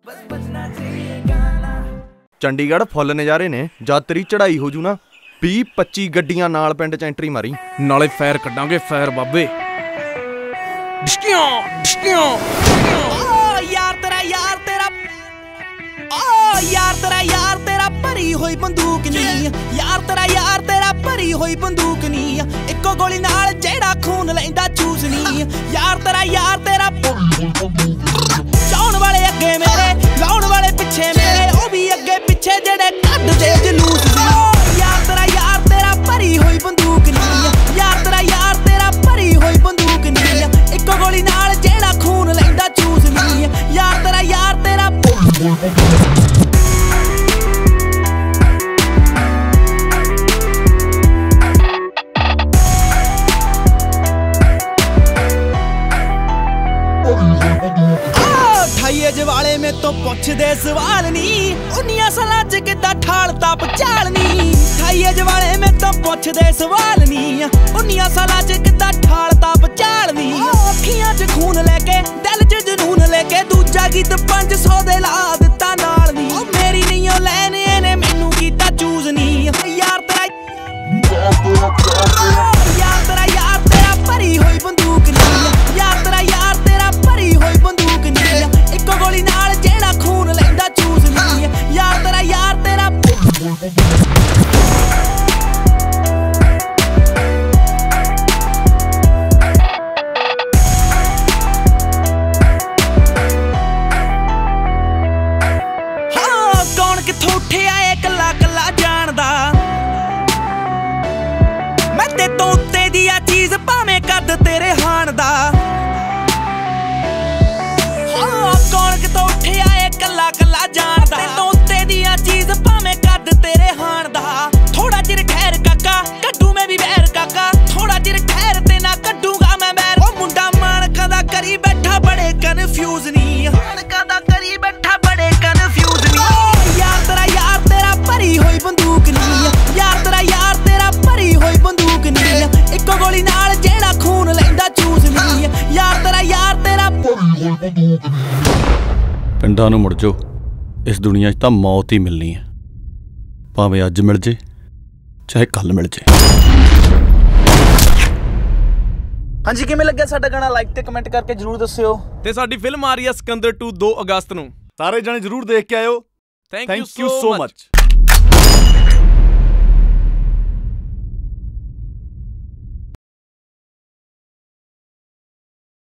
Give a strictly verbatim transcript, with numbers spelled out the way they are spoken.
ਚੰਡੀਗੜ੍ਹ ਫੁੱਲ ਨਜ਼ਾਰੇ ਨੇ। ਜਦ ਤੇਰੀ ਚੜਾਈ ਹੋ ਜੂ ਨਾ ਵੀਹ ਪੱਚੀ ਗੱਡੀਆਂ ਨਾਲ ਪਿੰਡ ਚ ਐਂਟਰੀ ਮਾਰੀ, ਨਾਲੇ ਫਾਇਰ ਕੱਢਾਂਗੇ ਫਾਇਰ ਬਾਬੇ। ਡਿਸ਼ਕਿਆਂ ਡਿਸ਼ਕਿਆਂ ਓ ਯਾਰ ਤੇਰਾ ਯਾਰ ਤੇਰਾ ਓ ਯਾਰ ਤੇਰਾ ਯਾਰ ਤੇਰਾ ਭਰੀ ਹੋਈ ਬੰਦੂਕ ਨੀ, ਯਾਰ ਤੇਰਾ ਯਾਰ ਤੇਰਾ ਭਰੀ ਹੋਈ ਬੰਦੂਕ ਨੀ, ਇੱਕੋ ਗੋਲੀ ਨਾਲ ਜਿਹੜਾ ਖੂਨ ਲੈਂਦਾ ਚੂਸ ਨੀ। ਯਾਰ ਤੇਰਾ ਯਾਰ ਤੇਰਾ ਚਾਉਣ ਵਾਲੇ ਅੱਗੇ ਮੇਰੇ, ਲਾਉਣ ਵਾਲੇ ਪਿੱਛੇ ਮੇਰੇ, ਉਹ ਵੀ ਅੱਗੇ ਪਿੱਛੇ ਜਿਹੜੇ ਕੱਢਦੇ ਜਲੂਸ ਸੀ। ਯਾਰ ਤੇਰਾ ਯਾਰ ਤੇਰਾ ਭਰੀ ਹੋਈ ਬੰਦੂਕ ਨੀ, ਯਾਰ ਤੇਰਾ ਯਾਰ ਤੇਰਾ ਭਰੀ ਹੋਈ ਬੰਦੂਕ ਨੀ, ਇੱਕੋ ਗੋਲੀ ਨਾਲ ਜਿਹੜਾ ਖੂਨ ਲੈਂਦਾ ਚੂਸ ਨੀ। ਯਾਰ ਤੇਰਾ ਯਾਰ ਤੇਰਾ ਠਾਈਏ ਵਾਲੇ ਮੇ ਤੋਂ ਪੁੱਛਦੇ ਸਵਾਲ ਨੀ, ਉਨੀਆਂ ਸਾਲਾਂ ਚ ਕਿੱਦਾਂ ਠਾਲਤਾ ਪਚਾਲ ਨੀ। ਠਾਈਏ ਵਾਲੇ ਮੇ ਤੋਂ ਪੁੱਛਦੇ ਸਵਾਲ ਨੀ, ਉਨੀਆਂ ਸਾਲਾਂ ਚ ਕਿੱਦਾਂ ਠਾਲਤਾ ਪਚਾਲ ਨੀ। ਅੱਖੀਆਂ ਚ ਖੂਨ ਲੈ ਕੇ ਦਿਲ ਚ ਜਨੂਨ ਲੈ ਕੇ ਦੂਜਾ ਗੀਤ ਪੰਜ ਸੌ ਦੇ ਲਾ ਦਿੱਤਾ ਨਾਲ ਨੀ। ਮੇਰੀ ਨਹੀਂ ਉਹ ਲੈਣ ਇਹਨੇ ਮੈਨੂੰ ਕੀਤਾ ਚੂਜ਼ ਨੀ। ਯਾਰ ਤੇਰਾ ਯਾਰ ਤੇਰਾ ਯਾਰ ਤੇਰਾ ਭਰੀ ਹੋਈ ਬੰਦੂਕ ਨੀ, ਯਾਰ ਤੇਰਾ ਯਾਰ ਤੇਰਾ ਭਰੀ ਹੋਈ ਬੰਦੂਕ ਨੀ, ਇੱਕੋ ਗੋਲੀ ਨਾਲ ਜਿਹੜਾ ਖੂਨ ਲੈਂਦਾ ਚੂਸ ਨੀ। ਯਾਰ ਤੇਰਾ ਯਾਰ ਤੇਰਾ ਹਾਂ ਕੌਣ ਕਿੱਥੋਂ ਉੱਠਿਆ ਏ ਕੱਲਾ ਕੱਲਾ ਜਾਣਦਾ। ਮੈਂ ਤੇ ਤੋਂ ਉੱਤੇ ਦੀ ਆ ਚੀਜ਼ ਭਾਵੇਂ ਕੱਦ ਤੇਰੇ ਹਾਣ ਦਾ। ਹਾਂ ਕੌਣ ਕਿਤੋਂ ਉੱਠਿਆ ਏ ਕੱਲਾ ਕੱਲਾ ਜਾਣਦਾ। ਤੇ ਤੋਂ ਉੱਤੇ ਦੀ ਆ ਚੀਜ਼ ਭਾਵੇਂ ਕੱਦ ਤੇਰੇ ਹਾਣ ਦਾ। ਥੋੜਾ ਚਿਰ ਠਹਿਰ ਕਾਕਾ ਕੱਢੂ ਮੈਂ ਵੀ ਬਹਿਰ ਕਾਕਾ, ਥੋੜਾ ਚਿਰ ਠਹਿਰ ਤੇ ਨਾ ਕੱਢੂਗਾ ਮੈਂ ਬਹਿਰ। ਉਹ ਮੁੰਡਾ ਮਾਣਕਾਂ ਦਾ ਕਰੀ ਬੈਠਾ ਬੜੇ ਕਨਫਿਊਜ਼ ਨੀ, ਮਾਣਕਾਂ ਦਾ ਕਰੀ ਬੈਠਾ ਬੜੇ ਕਨਫਿਊਜ਼ ਨੀ। ਯਾਰ ਤੇਰਾ ਯਾਰ ਤੇਰਾ ਭਰੀ ਹੋਈ ਬੰਦੂਕ ਨੀ, ਯਾਰ ਤੇਰਾ ਯਾਰ ਤੇਰਾ ਭਰੀ ਹੋਈ ਬੰਦੂਕ ਨੀ, ਇੱਕੋ ਗੋਲੀ ਨਾਲ ਜਿਹੜਾ ਖੂਨ ਲੈਂਦਾ ਚੂਸ ਨੀ। ਯਾਰ ਤੇਰਾ ਯਾਰ ਤੇਰਾ ਪਿੰਡਾਂ ਨੂੰ ਮੁੜ ਜਾਓ, ਇਸ ਦੁਨੀਆ 'ਚ ਤਾਂ ਮੌਤ ਹੀ ਮਿਲਣੀ ਹੈ, ਭਾਵੇਂ ਅੱਜ ਮਿਲ ਜੇ ਚਾਹੇ ਕੱਲ ਮਿਲ ਜੇ। ਹਾਂਜੀ ਕਿਵੇਂ ਲੱਗਿਆ ਸਾਡਾ ਗਾਣਾ? ਲਾਈਕ ਤੇ ਕਮੈਂਟ ਕਰਕੇ ਜਰੂਰ ਦੱਸਿਓ। ਤੇ ਸਾਡੀ ਫਿਲਮ ਆ ਰਹੀ ਹੈ ਸਿਕੰਦਰ ਟੂ ਦੋ ਅਗਸਤ ਨੂੰ, ਸਾਰੇ ਜਣੇ ਜ਼ਰੂਰ ਦੇਖ ਕੇ ਆਇਓ। Thank you so much.